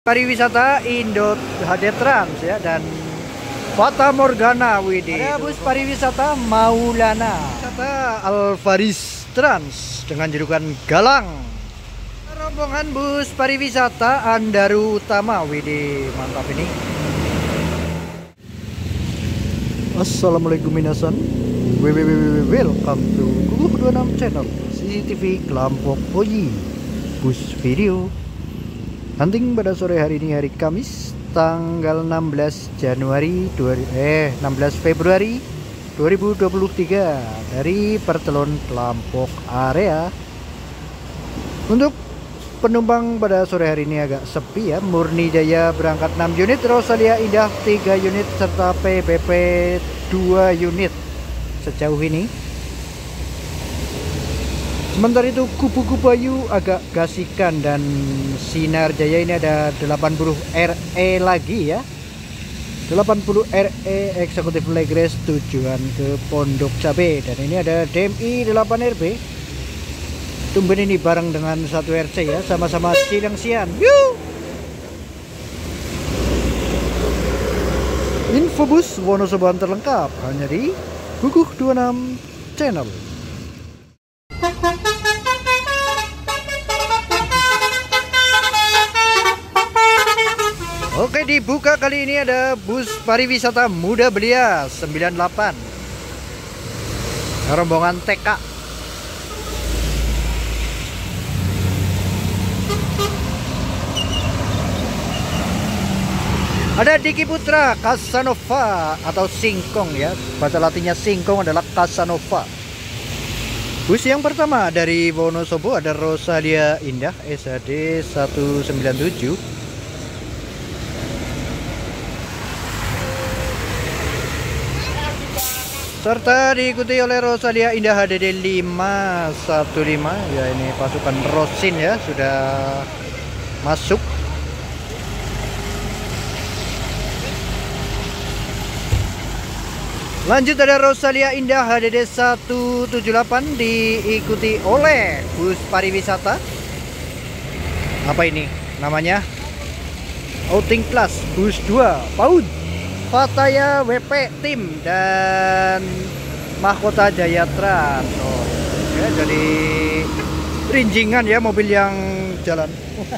Pariwisata Indo HD Trans ya, dan Fata Morgana Widi. Ada bus pariwisata Maulana, wisata Alvaris Trans dengan julukan Galang. Rombongan bus pariwisata Andaru Utama Widi, mantap ini. Assalamualaikum minasan, welcome to Kukuh 26 channel CCTV Kelampok Oyi bus video. Hunting pada sore hari ini, hari Kamis tanggal 16 Februari 2023 dari Pertelon Kelampok area. Untuk penumpang pada sore hari ini agak sepi ya. Murni Jaya berangkat 6 unit, Rosalia Indah 3 unit serta PBP 2 unit sejauh ini. Sementara itu kupu-kupu Ayu agak gasikan, dan Sinar Jaya ini ada 80 RE lagi ya. 80 RE eksekutif Legres tujuan ke Pondok Cabe, dan ini ada DMI 8 RB. Tumben ini bareng dengan 1 RC ya, sama-sama Cilengsian. Yuh! Infobus Wonosobo terlengkap hanya di Kukuh 26 channel. Oke, dibuka kali ini ada bus pariwisata Muda Belia 98 rombongan TK. Ada Diki Putra Casanova atau Singkong ya, bahasa latinnya Singkong adalah Casanova. Bus yang pertama dari Wonosobo ada Rosalia Indah SHD 197 serta diikuti oleh Rosalia Indah HDD 515 ya. Ini pasukan Rosin ya, sudah masuk. Lanjut ada Rosalia Indah HDD 178 diikuti oleh bus pariwisata, apa ini namanya, Outing Plus bus 2 PAUD Fataya WP Tim dan Mahkota Jaya Trans. Oh, ya, jadi rinjingan ya mobil yang jalan.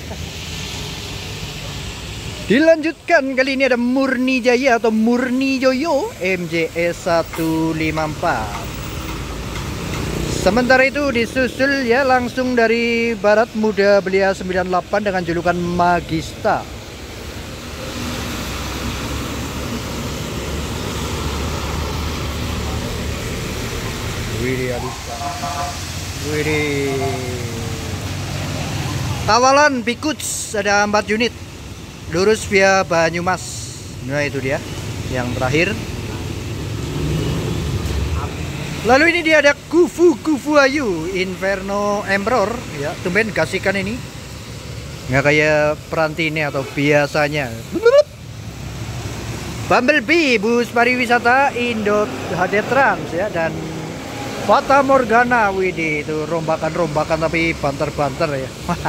Dilanjutkan kali ini ada Murni Jaya atau Murni Joyo MJE 154. Sementara itu disusul ya langsung dari Barat Muda Belia 98 dengan julukan Magista. Widih. Tawalan Pikuts ada 4 unit lurus via Banyumas. Nah itu dia yang terakhir. Lalu ini dia ada Kufu Ayu Inferno Emperor ya, tumben gasikan ini, nggak kayak Prantini atau biasanya. Bumblebee bus pariwisata Indo HD Trans ya, dan Fata Morgana Widi, itu rombakan tapi banter ya.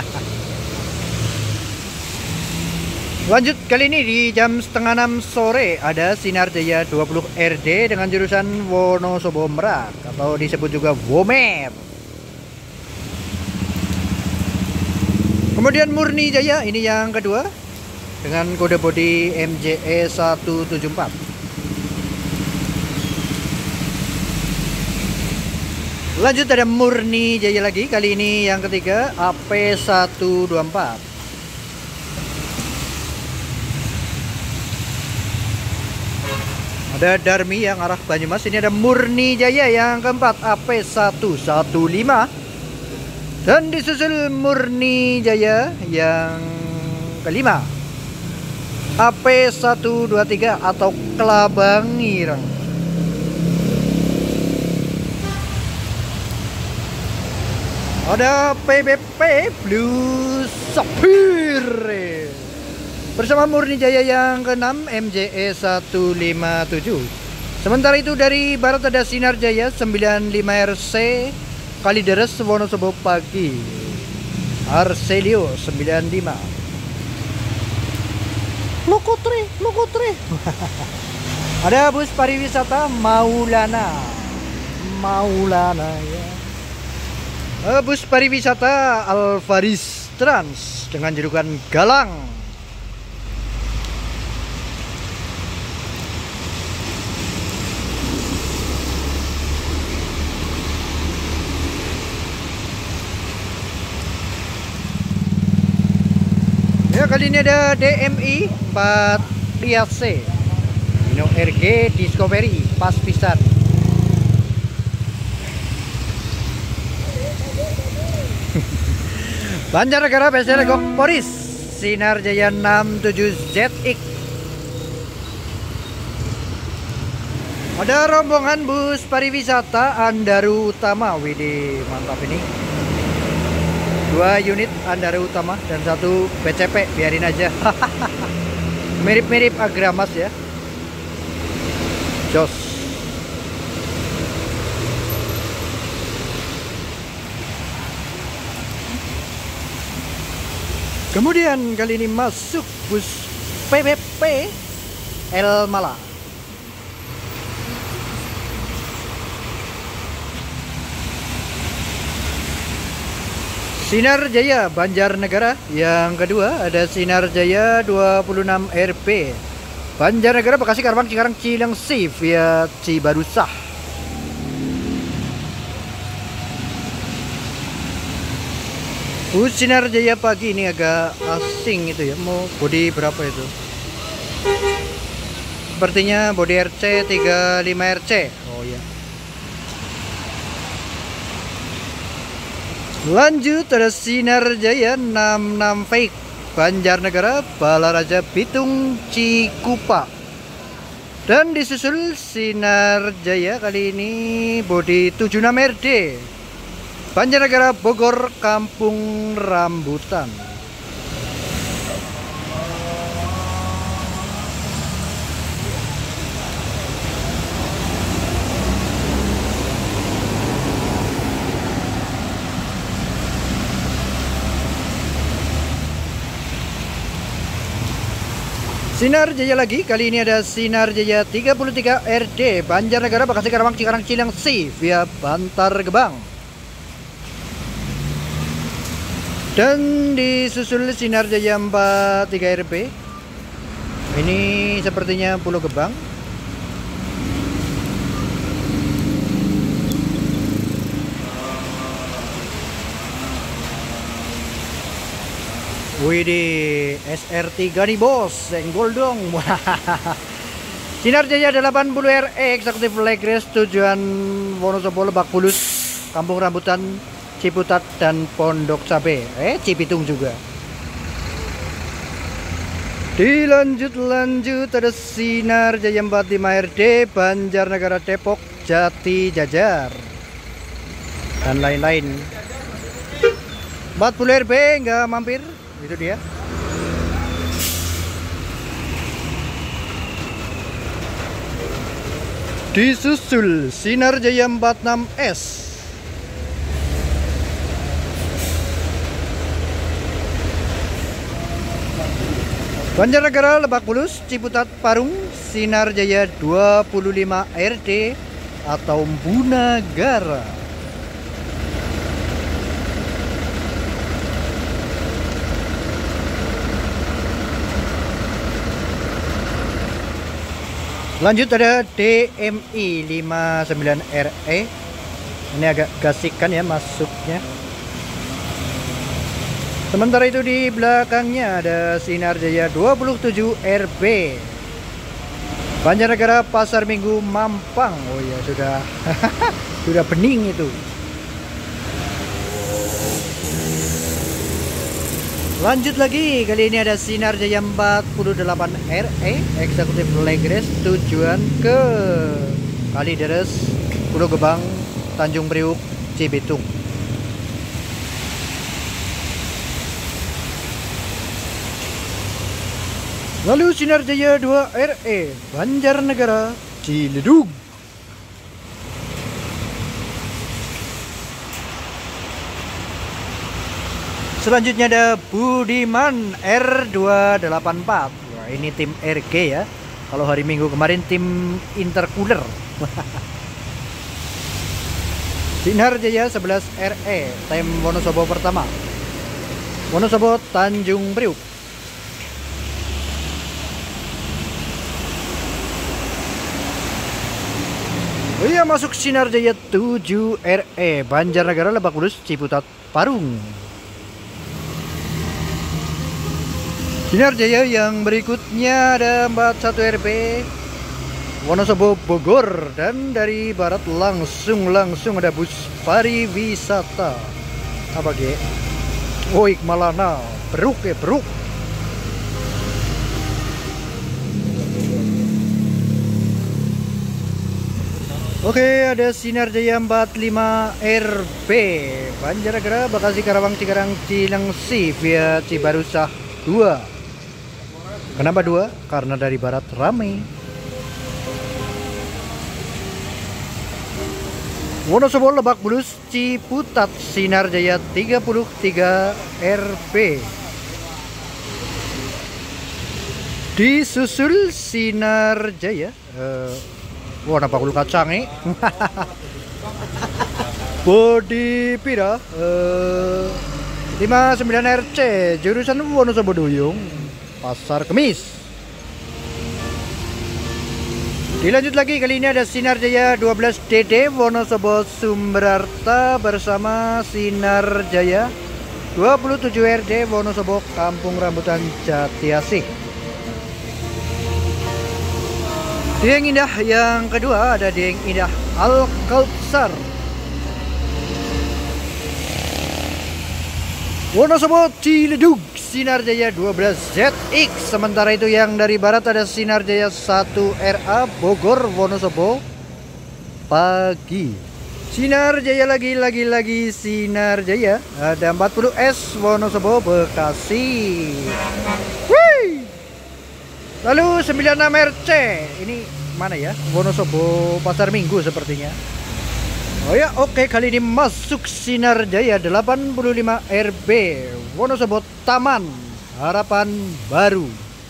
Lanjut kali ini di jam setengah 6 sore ada Sinar Jaya 20 RD dengan jurusan Wonosobo Merak atau disebut juga Womer. Kemudian Murni Jaya ini yang kedua dengan kode bodi MJE 174. Lanjut ada Murni Jaya lagi, kali ini yang ketiga AP 124. Ada Darmi yang arah Banyumas, ini ada Murni Jaya yang keempat AP 115. Dan disusul Murni Jaya yang kelima AP 123 atau Kelabang Ireng. Ada PBP Blue Sapphire bersama Murni Jaya yang ke-6 MJE 157. Sementara itu dari Barat ada Sinar Jaya 95 RC Kalideres Wonosobo Pagi Arcelio 95. Lokotre, Lokotre. Ada bus pariwisata Maulana. Maulana ya. Bus pariwisata Alvaris Trans dengan julukan Galang. Ya, kali ini ada DMI 4 Liase Dino RG Discovery pas pisan. Banjarnegara BC Legok Poris Sinar Jaya 67ZX. Ada rombongan bus pariwisata Andaru Utama. Widih, mantap ini. 2 unit Andaru Utama dan 1 BCP, biarin aja. Mirip-mirip Agramas ya. Jos. Kemudian kali ini masuk bus PBP El Mala. Sinar Jaya Banjarnegara. Yang kedua ada Sinar Jaya 26 RP Banjarnegara Bekasi Karawang Cikarang Cilengsi via Cibarusah. Bus Sinar Jaya pagi ini agak asing itu ya. Mau bodi berapa itu? Sepertinya bodi RC 35 RC. Oh ya. Lanjut ada Sinar Jaya 66 Fake Banjarnegara Balaraja Bitung Cikupa. Dan disusul Sinar Jaya kali ini bodi 76 RD Banjarnegara Bogor Kampung Rambutan. Sinar Jaya lagi, kali ini ada Sinar Jaya 33 RD Banjarnegara Bekasi Karawang Cikarang Cilengsi via Bantar Gebang. Dan disusul Sinar Jaya 43 RB. Ini sepertinya Pulau Gebang. Widih, SR3 nih bos, senggol dong. Sinar Jaya 80 RE Eksekutif Legres tujuan Wonosobo, Lebak Bulus, Kampung Rambutan, Ciputat dan Pondok Cabe. Cibitung juga. Dilanjut ada Sinar Jaya 45 RD Banjarnegara Depok Jati Jajar dan lain-lain. 40 RB nggak mampir, itu dia. Disusul Sinar Jaya 46S Banjarnegara Lebak Bulus Ciputat Parung Sinar Jaya 25 RD atau Bunagara. Lanjut ada DMI 59 RE. Ini agak gasikan ya masuknya. Sementara itu di belakangnya ada Sinar Jaya 27 RB Banjarnegara Pasar Minggu Mampang. Oh ya sudah sudah bening itu. Lanjut lagi, kali ini ada Sinar Jaya 48 RE Eksekutif Legres tujuan ke Kalideres, Pulau Gebang, Tanjung Priuk, Cibitung. Lalu Sinar Jaya 2 RE Banjarnegara Ciledug. Selanjutnya ada Budiman R284. Ini tim RG ya. Kalau hari Minggu kemarin tim Intercooler. Sinar Jaya 11 RE time Wonosobo pertama. Wonosobo Tanjung Priuk. Oh iya, masuk Sinar Jaya 7 RE Banjarnegara Lebak Bulus Ciputat Parung. Sinar Jaya yang berikutnya ada 41 RP Wonosobo Bogor, dan dari barat langsung ada bus pariwisata. Apa ge? Oik Malana, Beruk ya Beruk. Oke, ada Sinar Jaya 45 RB Banjarnegara Bekasi Karawang Cikarang Cilengsi via Cibarusah 2. Kenapa 2? Karena dari barat rame. Wonosobo Lebak Bulus Ciputat Sinar Jaya 33 RB. Disusul Sinar Jaya wah, nampak kulit kacang nih. Bodi Pira 59 RC jurusan Wonosobo Duyung Pasar Kemis. Dilanjut lagi, kali ini ada Sinar Jaya 12 DD Wonosobo Sumberarta bersama Sinar Jaya 27 RD Wonosobo Kampung Rambutan Jatiasih. Dieng Indah yang kedua ada Dieng Indah Al-Kautsar Wonosobo Ciledug Sinar Jaya 12 ZX. Sementara itu yang dari barat ada Sinar Jaya 1 RA Bogor Wonosobo pagi. Sinar Jaya lagi Sinar Jaya ada 40S Wonosobo Bekasi. Wih! Lalu 96 RC ini mana ya? Wonosobo Pasar Minggu sepertinya. Oh ya, oke, kali ini masuk Sinar Jaya 85 RB Wonosobo Taman Harapan Baru.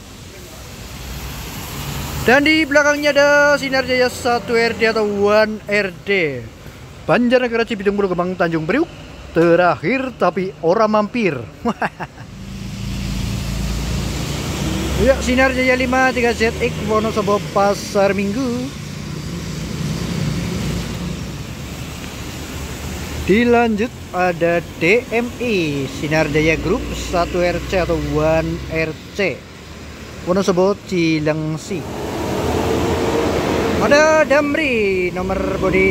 Dan di belakangnya ada Sinar Jaya 1 RD atau 1 RD Banjarnegara Cibitung Pulau Gebang Tanjung Priuk. Terakhir tapi orang mampir. Ya, Sinar Jaya 5 3 ZX Wonosobo Pasar Minggu. Dilanjut ada DMI Sinar Jaya Group 1 RC atau 1 RC Wonosobo Cilengsi. Ada Damri nomor bodi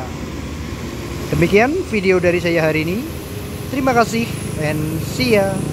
6143. Demikian video dari saya hari ini. Terima kasih and see ya.